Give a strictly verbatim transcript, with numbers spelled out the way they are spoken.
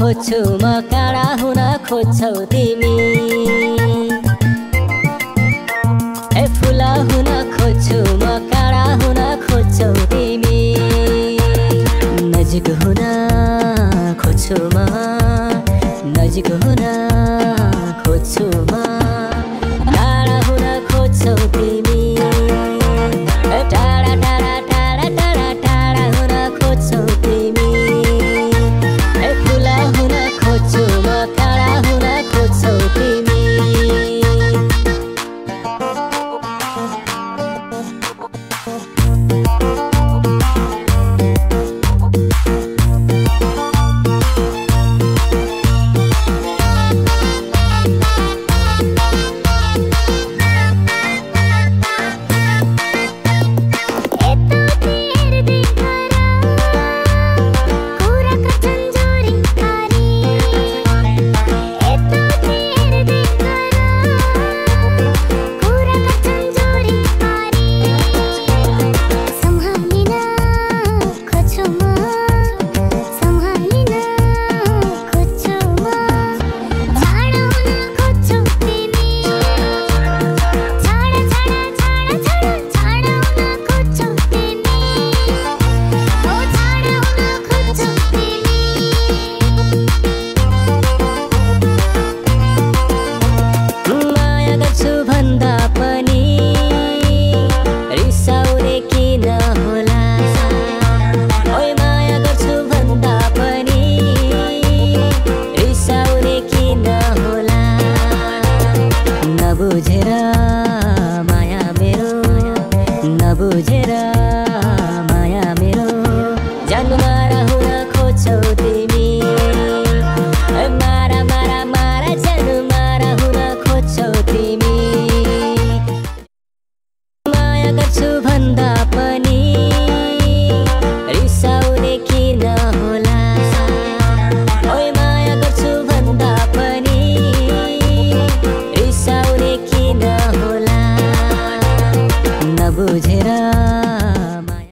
खोज्छु म काँडा हुन खोज्छौ तिमी। ए फुल हुन खोज्छु म काँडा हुन खोज्छौ तिमी। नजिक हुन खोज्छु म नजिक हुन खोज्छु म टाढा हुन खोज्छौ तिमी। ए टाढा टाढा टाढा टाढा टाढा हुन खोज्छौ तिमी। ए फुल हुन खोज्छु म काँडा हुन खोज्छौ तिमी। नबुझेर माया मेरो नबुझेर